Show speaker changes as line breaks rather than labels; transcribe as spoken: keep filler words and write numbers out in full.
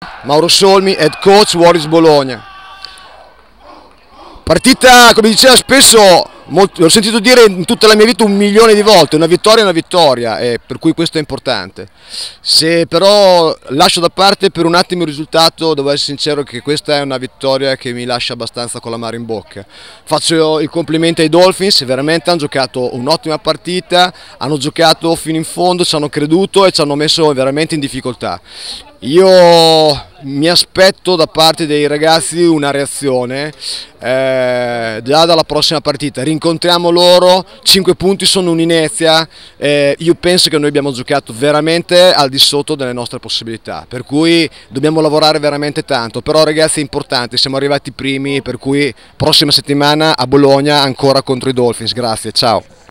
Mauro Solmi, head coach Warriors Bologna. Partita, come diceva spesso, molto, l'ho sentito dire in tutta la mia vita un milione di volte, una vittoria è una vittoria, e per cui questo è importante. Se però lascio da parte per un attimo il risultato, devo essere sincero che questa è una vittoria che mi lascia abbastanza con l'amaro in bocca. Faccio i complimenti ai Dolphins, veramente hanno giocato un'ottima partita, hanno giocato fino in fondo, ci hanno creduto e ci hanno messo veramente in difficoltà. Io mi aspetto da parte dei ragazzi una reazione eh, già dalla prossima partita. Rincontriamo loro, cinque punti sono un'inezia, eh, io penso che noi abbiamo giocato veramente al di sotto delle nostre possibilità, per cui dobbiamo lavorare veramente tanto, però ragazzi è importante, siamo arrivati primi, per cui prossima settimana a Bologna ancora contro i Dolphins. Grazie, ciao.